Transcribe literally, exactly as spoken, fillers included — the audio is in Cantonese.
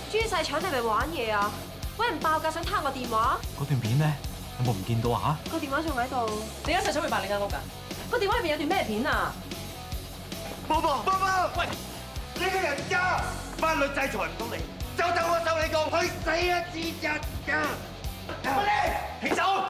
豬細腸，你係咪玩嘢啊？揾人爆格想攤我電話？ 嗰段片咧有冇唔見到啊？ 個電話仲喺度。 你而家細腸會爆你間屋㗎？ 個電話入面有段咩片啊？ 寶寶，寶寶，喂！你個人渣，法律制裁唔到你，就等我受你個去死啊！節日㗎！快啲停手！